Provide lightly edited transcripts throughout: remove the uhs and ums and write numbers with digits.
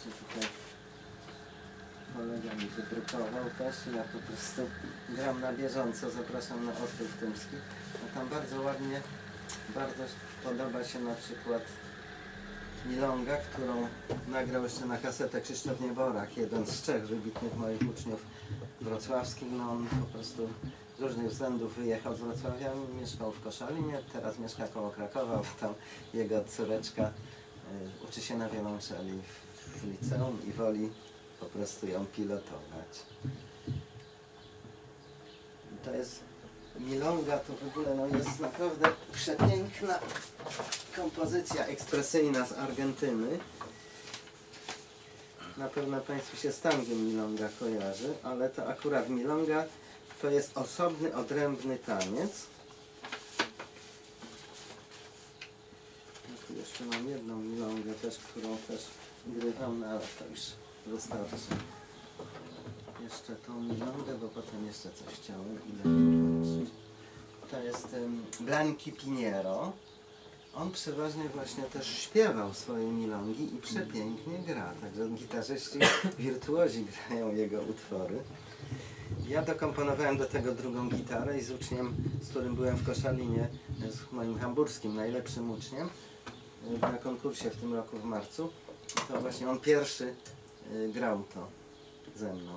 właśnie tutaj kolega mi wydrukował też. Ja po prostu gram na bieżąco, zapraszam na Ostrów Tymski. A tam bardzo ładnie, bardzo podoba się na przykład milonga, którą nagrał jeszcze na kasetę Krzysztof Nieborach, jeden z trzech wybitnych moich uczniów wrocławskich. No on po prostu z różnych względów wyjechał z Wrocławia, mieszkał w Koszalinie, teraz mieszka koło Krakowa, bo tam jego córeczka uczy się na wiolonczeli w liceum i woli po prostu ją pilotować. To jest milonga, to w ogóle no, jest naprawdę przepiękna kompozycja ekspresyjna z Argentyny. Na pewno Państwu się z tangiem milonga kojarzy, ale to akurat milonga to jest osobny, odrębny taniec. Ja tu jeszcze mam jedną milongę też, którą też grywam, no ale to już wystarczy. Jeszcze tą milongę, bo potem jeszcze coś chciałem włączyć. To jest Blanqui Piñero. On przeważnie właśnie też śpiewał swoje milongi i przepięknie gra. Także gitarzyści wirtuozi grają jego utwory. Ja dokomponowałem do tego drugą gitarę i z uczniem, z którym byłem w Koszalinie, z moim hamburskim najlepszym uczniem, na konkursie w tym roku w marcu, to właśnie on pierwszy grał to ze mną.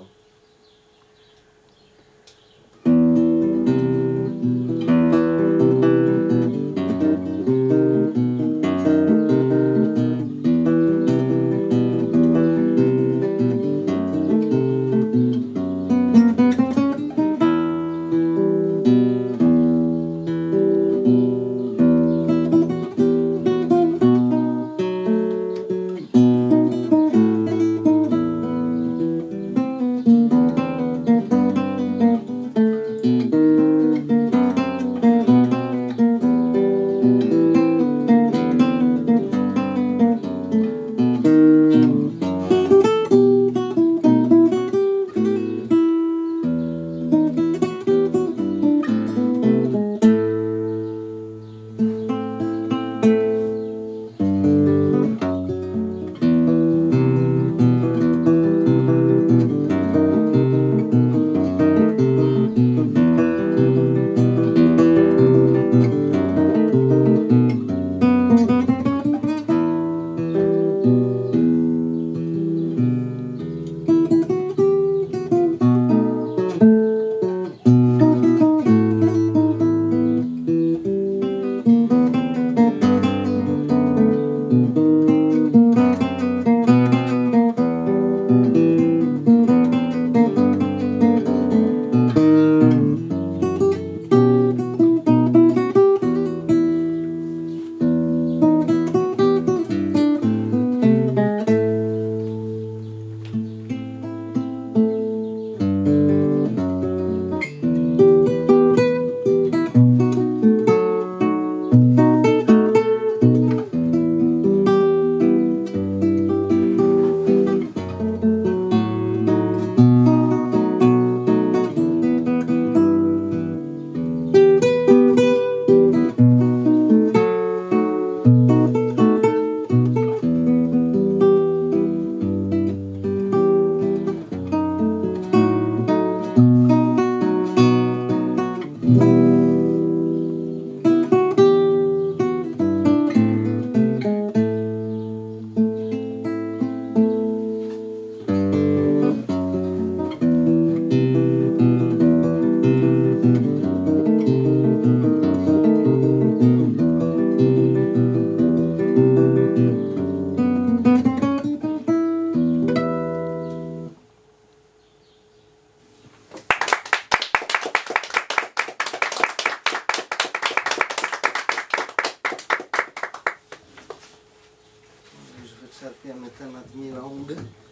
Wyczerpiemy temat milongy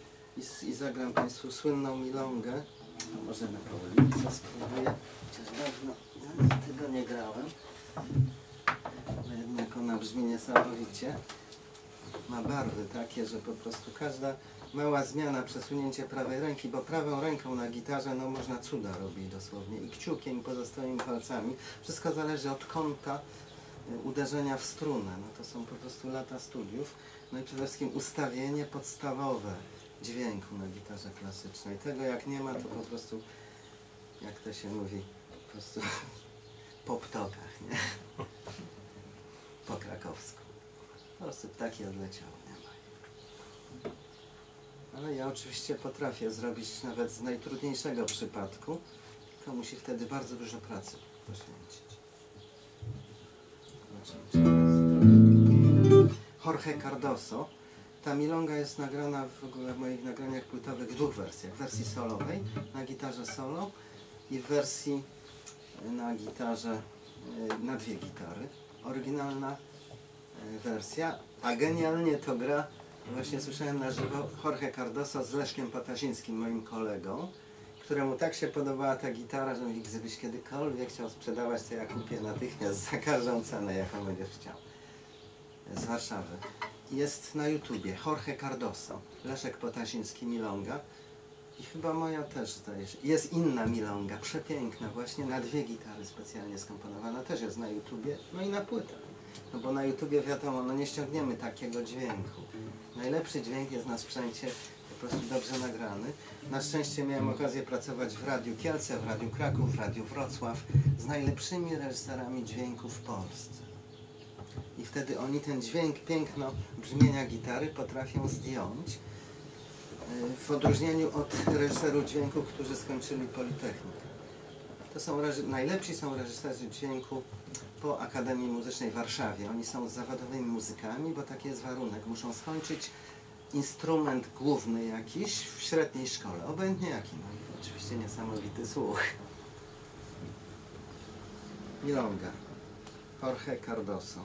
i zagram Państwu słynną milongę. A może na Paulice spróbuję, chociaż dawno tego nie grałem. Ale jednak ona brzmi niesamowicie. Ma barwy takie, że po prostu każda mała zmiana, przesunięcie prawej ręki, bo prawą ręką na gitarze no można cuda robić dosłownie i kciukiem i pozostałymi palcami. Wszystko zależy od kąta uderzenia w strunę. No to są po prostu lata studiów. No i przede wszystkim ustawienie podstawowe dźwięku na gitarze klasycznej. Tego jak nie ma, to po prostu, jak to się mówi, po prostu po ptokach, nie? Po krakowsku. Po prostu ptaki odleciały, nie ma. Ale ja oczywiście potrafię zrobić nawet z najtrudniejszego przypadku, to musi wtedy bardzo dużo pracy poświęcić. Jorge Cardoso. Ta milonga jest nagrana w ogóle w moich nagraniach płytowych w dwóch wersjach. W wersji solowej, na gitarze solo i w wersji na gitarze, na dwie gitary. Oryginalna wersja, a genialnie to gra, właśnie słyszałem na żywo, Jorge Cardoso z Leszkiem Patasińskim, moim kolegą, któremu tak się podobała ta gitara, że mówi, gdybyś kiedykolwiek chciał sprzedawać, to ja kupię natychmiast za każdą cenę, jaką będziesz chciał. Z Warszawy. Jest na YouTubie Jorge Cardoso, Leszek Potasiński, milonga. I chyba moja też, zdaje się. Jest inna milonga, przepiękna, właśnie na dwie gitary specjalnie skomponowana, też jest na YouTubie, no i na płytach. No bo na YouTubie wiadomo, no nie ściągniemy takiego dźwięku. Najlepszy dźwięk jest na sprzęcie po prostu dobrze nagrany. Na szczęście miałem okazję pracować w Radiu Kielce, w Radiu Kraków, w Radiu Wrocław z najlepszymi reżyserami dźwięku w Polsce. I wtedy oni ten dźwięk, piękno brzmienia gitary potrafią zdjąć, w odróżnieniu od reżyserów dźwięku, którzy skończyli Politechnikę. To są najlepsi są reżyserzy dźwięku po Akademii Muzycznej w Warszawie. Oni są zawodowymi muzykami, bo taki jest warunek. Muszą skończyć instrument główny jakiś w średniej szkole, obojętnie jaki. No i oczywiście niesamowity słuch. Milonga. Jorge Cardoso.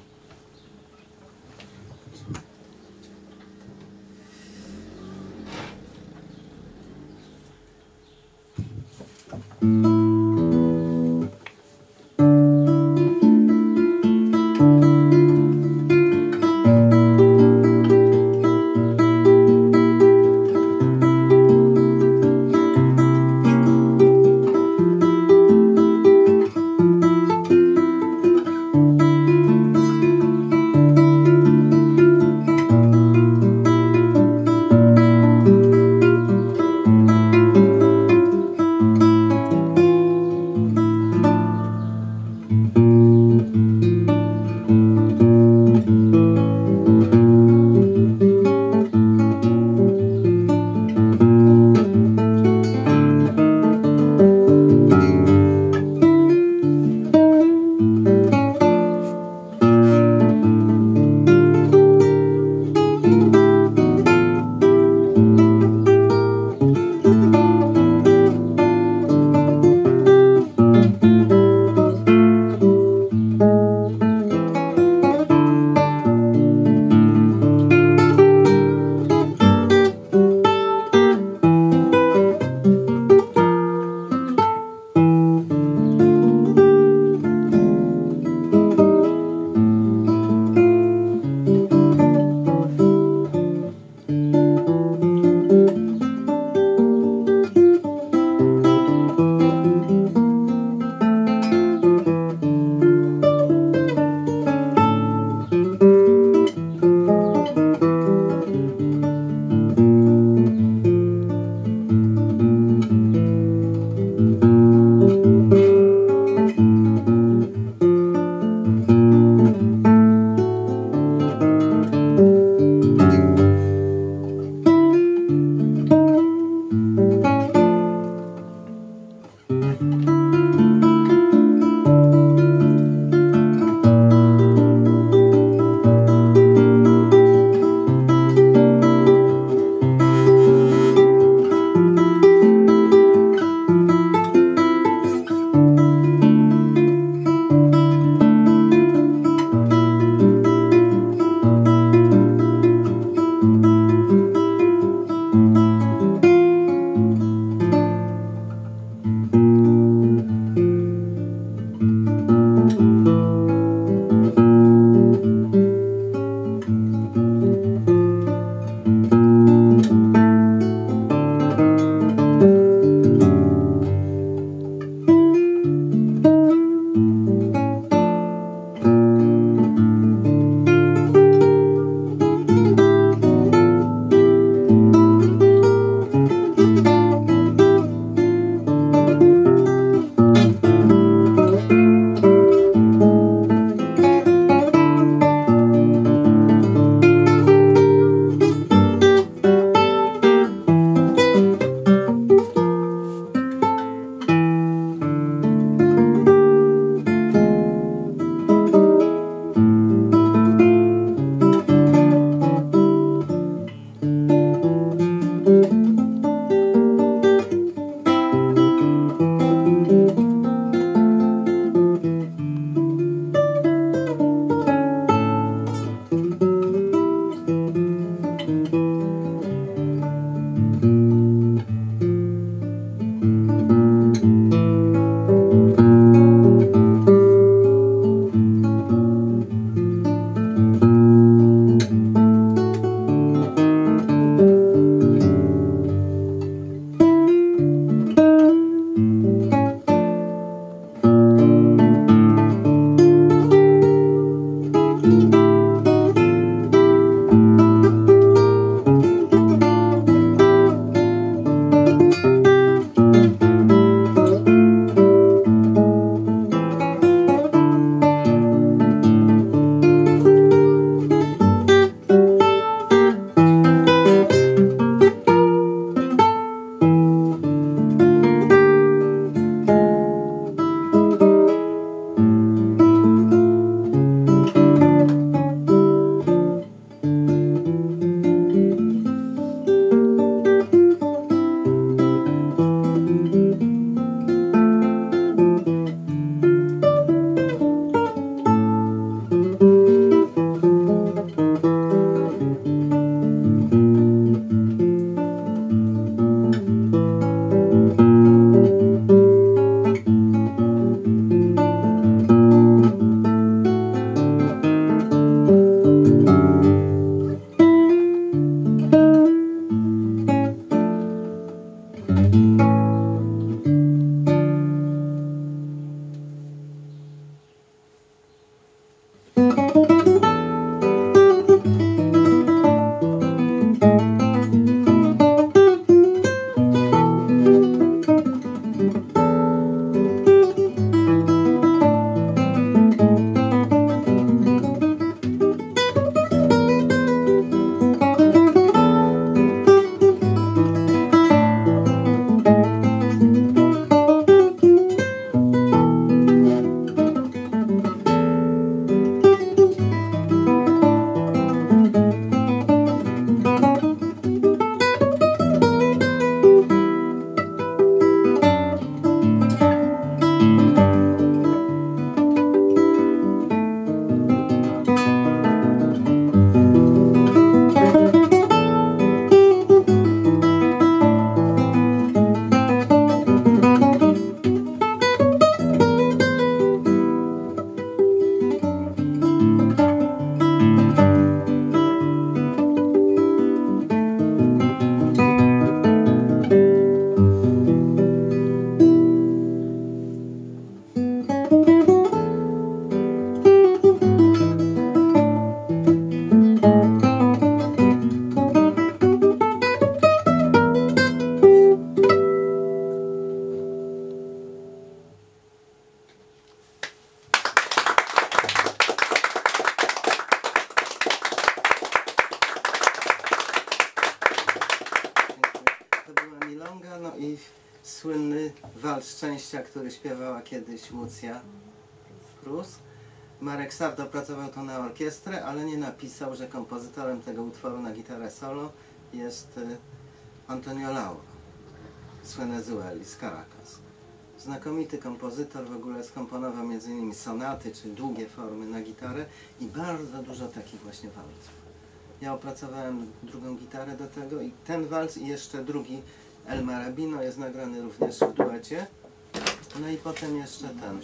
walc szczęścia, który śpiewała kiedyś Lucja Cruz. Marek Sardo opracował to na orkiestrę, ale nie napisał, że kompozytorem tego utworu na gitarę solo jest Antonio Lauro z Wenezueli, z Caracas. Znakomity kompozytor, w ogóle skomponował m.in. sonaty, czyli długie formy na gitarę i bardzo dużo takich właśnie walców. Ja opracowałem drugą gitarę do tego i ten walc i jeszcze drugi El Marabino jest nagrany również w duecie. No i potem jeszcze ten.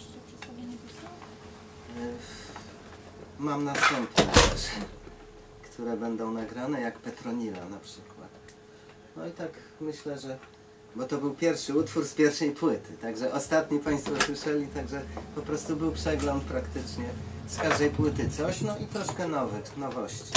Mam następne też, które będą nagrane, jak Petronila na przykład. No i tak myślę, że... Bo to był pierwszy utwór z pierwszej płyty, także ostatni Państwo słyszeli, także po prostu był przegląd praktycznie z każdej płyty coś, no i troszkę nowości.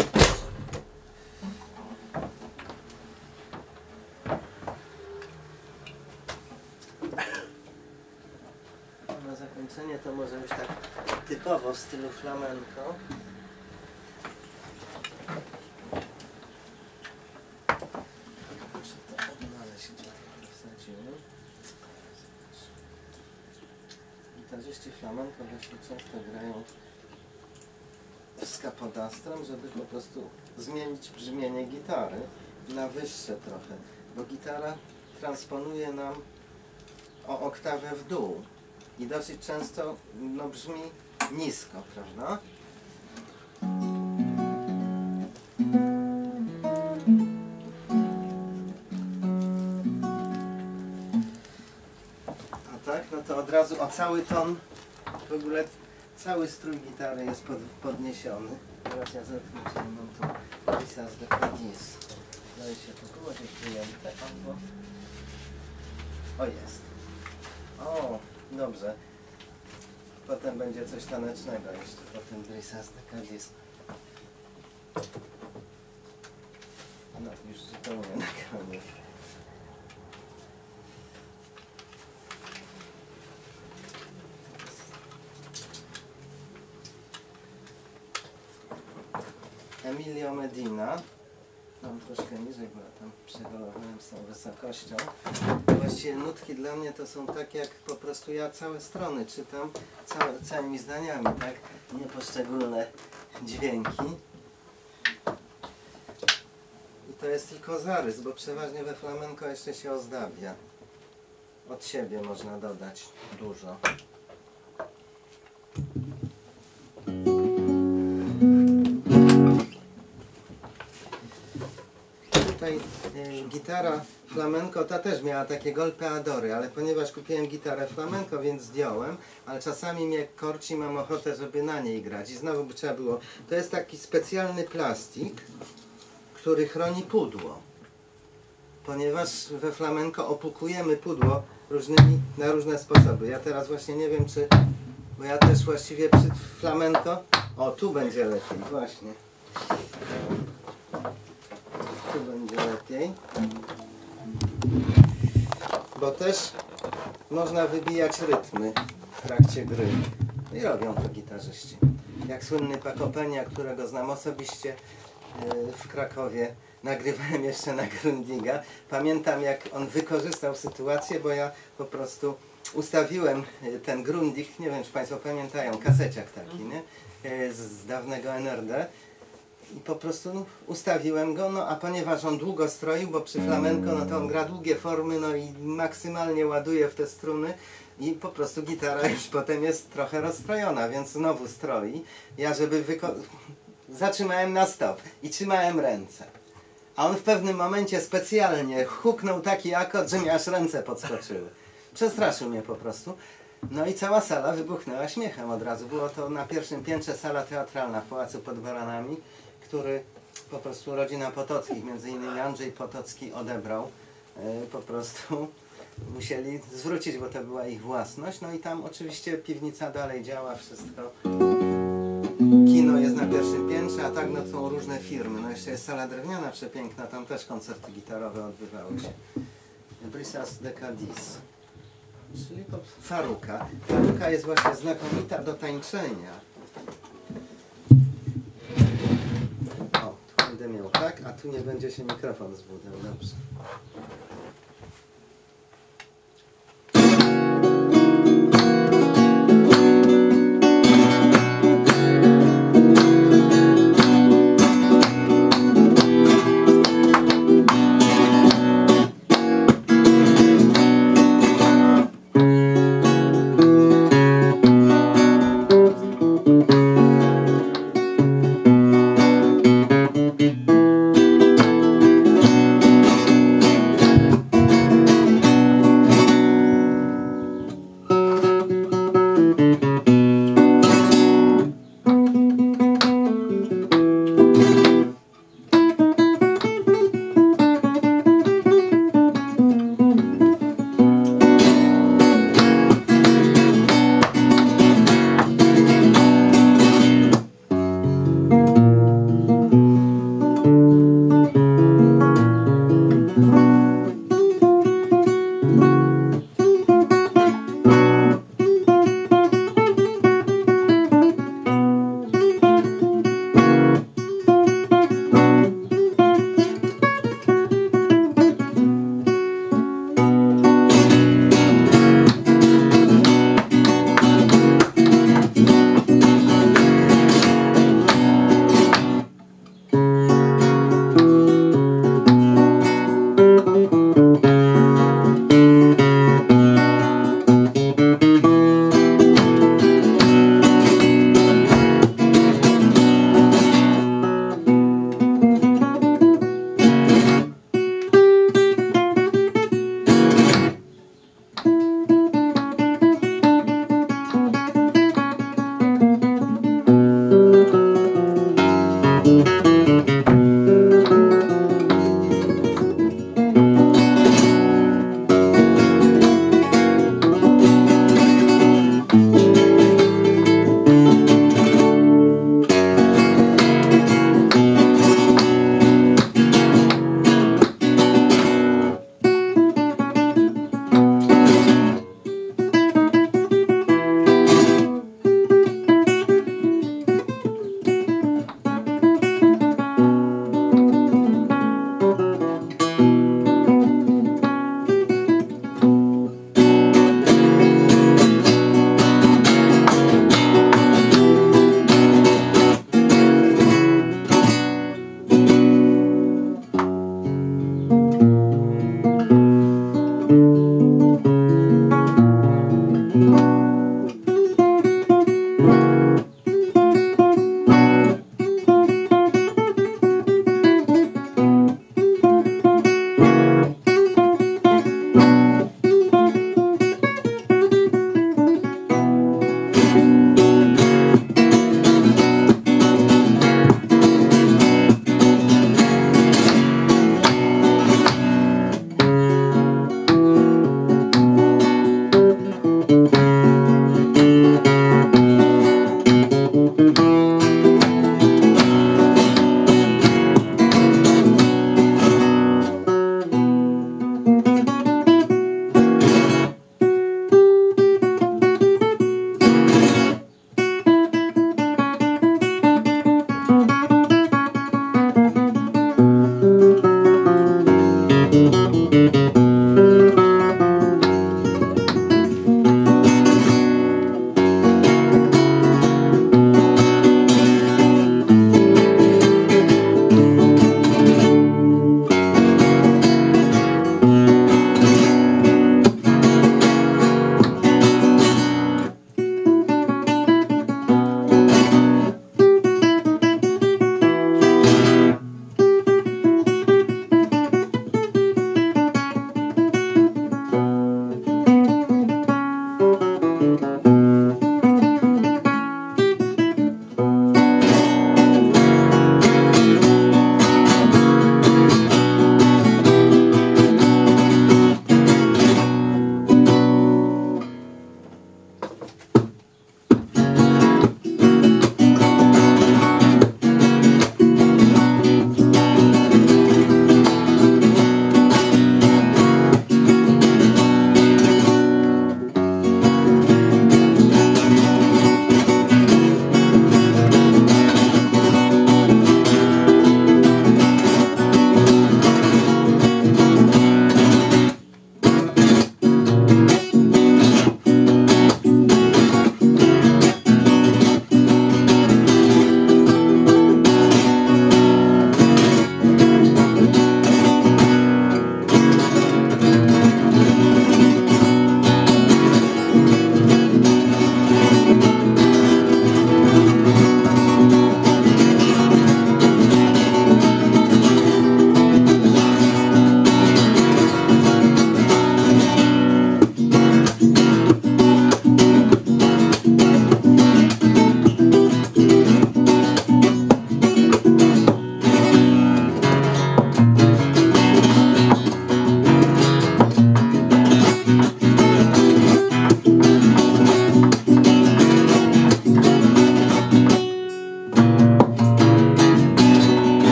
Na zakończenie to może już tak typowo w stylu flamenco. Gitarzyści flamenco właśnie często grają z kapodastrem, żeby po prostu zmienić brzmienie gitary na wyższe trochę, bo gitara transponuje nam o oktawę w dół i dosyć często no, brzmi nisko, prawda? No to od razu o cały ton, w ogóle cały strój gitary jest podniesiony. Teraz ja zetknę, czy mam tu Brisas de Cadiz. Daje się to było gdzieś wyjęte, albo... O, jest. O, dobrze. Potem będzie coś tanecznego jeszcze po tym Brisas de Cadiz. No, już zupełnie na koniec. Emilio Medina, mam troszkę niżej, bo ja tam przeholowałem z tą wysokością. Właściwie nutki dla mnie to są tak, jak po prostu ja całe strony czytam całymi zdaniami, tak? Nie poszczególne dźwięki. I to jest tylko zarys, bo przeważnie we flamenco jeszcze się ozdabia. Od siebie można dodać dużo. Tutaj gitara flamenco ta też miała takie golpeadory, ale ponieważ kupiłem gitarę flamenco, więc zdjąłem, ale czasami mnie korci, mam ochotę, żeby na niej grać i znowu by trzeba było. To jest taki specjalny plastik, który chroni pudło, ponieważ we flamenco opłukujemy pudło na różne sposoby. Ja teraz właśnie nie wiem, czy, bo ja też właściwie przy flamenco, o tu będzie lepiej, właśnie. Tu będzie lepiej, bo też można wybijać rytmy w trakcie gry i robią to gitarzyści. Jak słynny Paco Peña, którego znam osobiście w Krakowie, nagrywałem jeszcze na Grundiga. Pamiętam, jak on wykorzystał sytuację, bo ja po prostu ustawiłem ten Grundig, nie wiem, czy Państwo pamiętają, kaseciak taki, nie? Z dawnego NRD. I po prostu ustawiłem go, no a ponieważ on długo stroił, bo przy flamenco no to on gra długie formy, no i maksymalnie ładuje w te struny i po prostu gitara już potem jest trochę rozstrojona, więc znowu stroi. Ja żeby zatrzymałem na stop i trzymałem ręce. A on w pewnym momencie specjalnie huknął taki akord, że mi aż ręce podskoczyły. Przestraszył mnie po prostu. No i cała sala wybuchnęła śmiechem od razu. Było to na pierwszym piętrze sala teatralna w Pałacu pod Baranami, który po prostu rodzina Potockich, między innymi Andrzej Potocki odebrał. Po prostu musieli zwrócić, bo to była ich własność. No i tam oczywiście piwnica dalej działa, wszystko. Kino jest na pierwszym piętrze, a tak no są różne firmy. No jeszcze jest sala drewniana przepiękna, tam też koncerty gitarowe odbywały się. Brisas de Cadiz. Czyli to Faruka. Faruka jest właśnie znakomita do tańczenia. O, tu będę miał tak, a tu nie będzie się mikrofon zbudzał. Dobrze.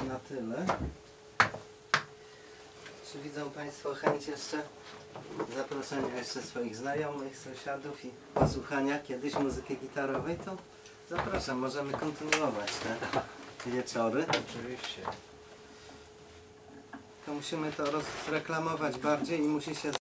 na tyle. Czy widzą Państwo chęć jeszcze zaproszenia jeszcze swoich znajomych, sąsiadów i posłuchania kiedyś muzyki gitarowej? To zapraszam, możemy kontynuować te wieczory. Oczywiście. To musimy to rozreklamować bardziej i musi się